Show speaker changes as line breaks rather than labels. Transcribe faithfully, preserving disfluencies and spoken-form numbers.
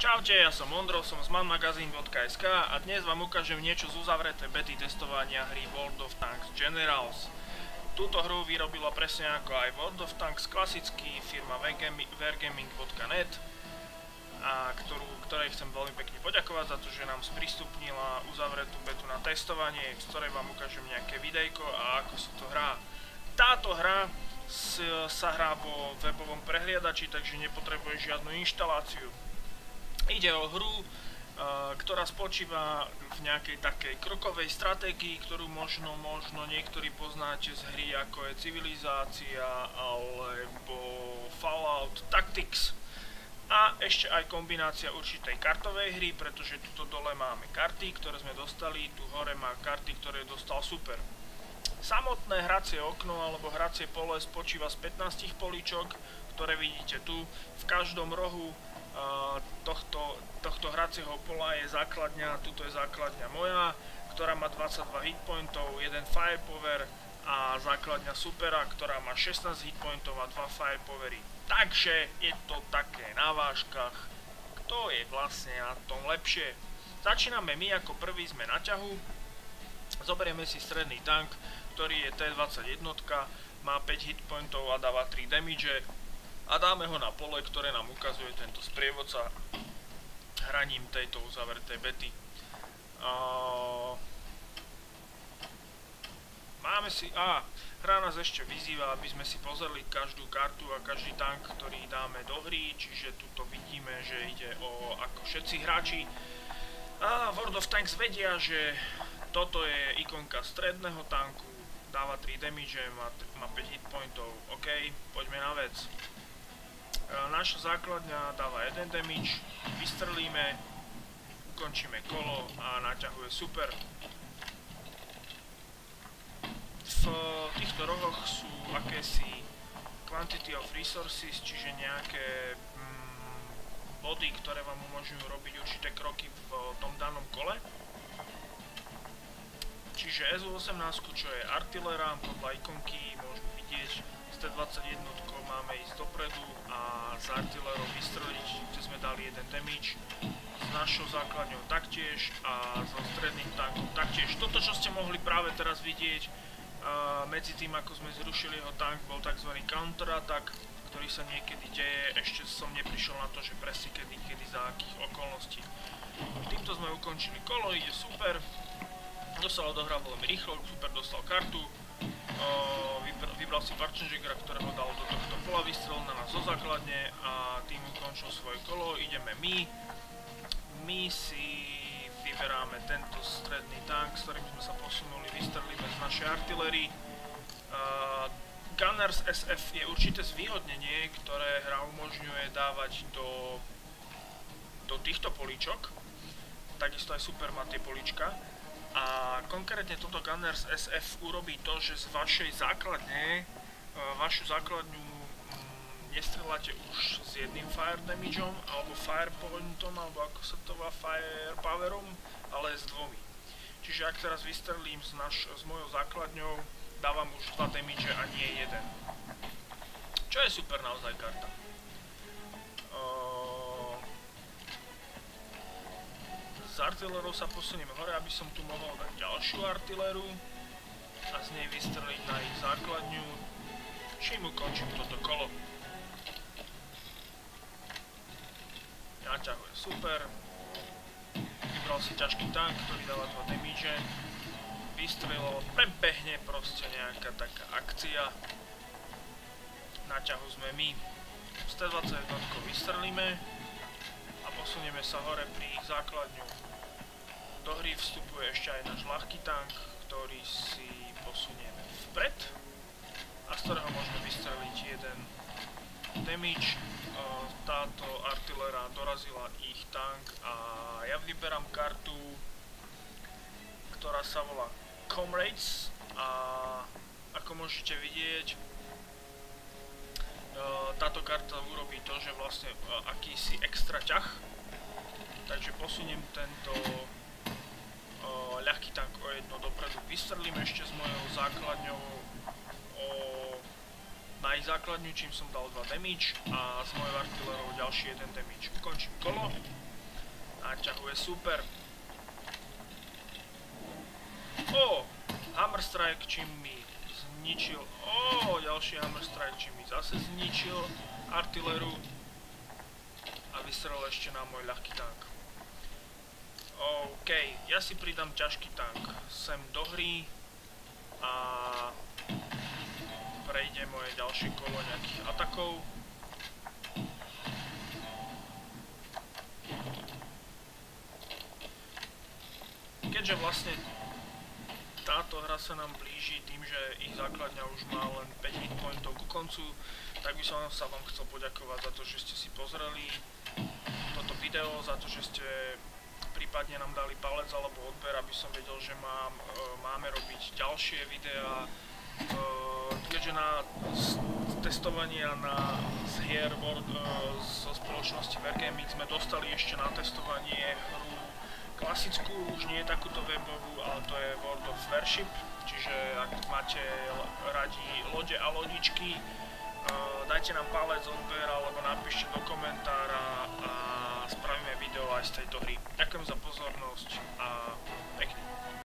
Čaute, ja som Ondro, som z manmagazine bodka es ká a dnes vám ukážem niečo z uzavretej bety testovania hry World of Tanks Generals. Túto hru vyrobila presne ako aj World of Tanks klasický firma wargaming bodka net, a ktorú, ktorej chcem veľmi pekne poďakovať za to, že nám sprístupnila uzavretú betu na testovanie, z ktorej vám ukážem nejaké videjko a ako sa to hrá. Táto hra sa hrá po webovom prehliadači, takže nepotrebuje žiadnu inštaláciu. Ide o hru, ktorá spočíva v nejakej takej krokovej stratégii, ktorú možno, možno niektorí poznáte z hry ako je Civilizácia alebo Fallout Tactics. A ešte aj kombinácia určitej kartovej hry, pretože tuto dole máme karty, ktoré sme dostali, tu hore má karty, ktoré dostal Super. Samotné hracie okno alebo hracie pole spočíva z pätnástich políčok, ktoré vidíte tu. V každom rohu tohto, tohto hracieho pola je základňa, tuto je základňa moja, ktorá má dvadsaťdva hitpointov, jeden firepower a základňa Supera, ktorá má šestnásť hitpointov a dva firepowery. Takže je to také na vážkach, kto je vlastne na tom lepšie. Začíname my, ako prvý sme na ťahu, zoberieme si stredný tank, ktorý je té dvadsaťjeden, má päť hitpointov a dáva tri damage. A dáme ho na pole, ktoré nám ukazuje tento sprievodca hraním tejto uzavretej bety. Uh, máme si... Á, hra nás ešte vyzýva, aby sme si pozreli každú kartu a každý tank, ktorý dáme do hry, čiže tuto vidíme, že ide o ako všetci hráči. A World of Tanks vedia, že toto je ikonka stredného tanku, dáva tri damage, má, má päť hitpointov. OK, poďme na vec. Naša základňa dáva jeden damage, vystrelíme, ukončíme kolo a naťahuje Super. V týchto rohoch sú akési quantity of resources, čiže nejaké mm, body, ktoré vám umožňujú robiť určité kroky v tom danom kole. Čiže es u osemnásť, čo je artilera, podľa ikonky môžeme vidieť, z té dvadsaťjeden máme ísť dopredu a s artilerou vystreliť, kde sme dali jeden damage, s našou základňou taktiež a so stredným tankom taktiež. Toto, čo ste mohli práve teraz vidieť, uh, medzi tým, ako sme zrušili jeho tank, bol tzv. Counterattack, ktorý sa niekedy deje, ešte som neprišiel na to, že presne kedy, kedy za akých okolností. Týmto sme ukončili kolo, ide Super, to sa odohrá veľmi rýchlo, Super dostal kartu, vybral si Warchenjagera, ktorého dal do tohto pola, vystrelil na nás zo základne a tým ukončil svoje kolo. Ideme my. My si vyberáme tento stredný tank, s ktorým sme sa posunuli, vystrelíme z našej artilérii. Gunners es ef je určité zvýhodnenie, ktoré hra umožňuje dávať do, do týchto políčok. Takisto aj Super má tie políčka. A konkrétne toto Gunners es ef urobí to, že z vašej základne, vašu základňu nestrelate už s jedným fire damageom, alebo fire pointom, alebo ako sa to volá, fire powerom, ale s dvomi. Čiže ak teraz vystrelím s, naš, s mojou základňou, dávam už dva damage a nie jeden. Čo je super naozaj karta. S artilérou sa posuniem hore, aby som tu mohol dať ďalšiu artiléru a z nej vystreliť na ich základňu, čím ukončím toto kolo. Naťahuje Super, vybral si ťažký tank, ktorý dáva dva damage, vystrelil, prebehne proste nejaká taká akcia, na ťahu sme my, z té dvadsaťjeden vystrelíme a posunieme sa hore pri ich základňu. Do hry vstupuje ešte aj náš ľahký tank, ktorý si posunieme vpred a z ktorého môžeme vystreliť jeden damage. Táto artilera dorazila ich tank a ja vyberám kartu, ktorá sa volá Comrades a ako môžete vidieť, táto karta urobí to, že vlastne akýsi extra ťah, takže posuniem tento ľahký tank o jedno dopredu, vystrelím ešte s mojou základňou o, na ich základňu, čím som dal dva damage a s mojou artilérou ďalší jeden damage. Ukončím kolo naťahuje super. Ó, Hammer Strike, čím mi zničil, ó, ďalší Hammer Strike, čím mi zase zničil artileru a vystrelil ešte na môj ľahký tank. OK, ja si pridám ťažký tank sem do hry a prejde moje ďalšie kolo nejakých atakov. Keďže vlastne táto hra sa nám blíži tým, že ich základňa už má len päť hit pointov ku koncu, tak by som sa vám chcel poďakovať za to, že ste si pozreli toto video, za to, že ste prípadne nám dali palec alebo odber, aby som vedel, že mám, e, máme robiť ďalšie videá. E, keďže na testovania na z hier World, e, zo spoločnosti Wargaming sme dostali ešte na testovanie hru klasickú, už nie je takúto webovú, ale to je World of Warship, čiže ak máte radi lode a lodičky, Uh, dajte nám palec, odber alebo napíšte do komentára a spravíme video aj z tejto hry. Ďakujem za pozornosť a pekne.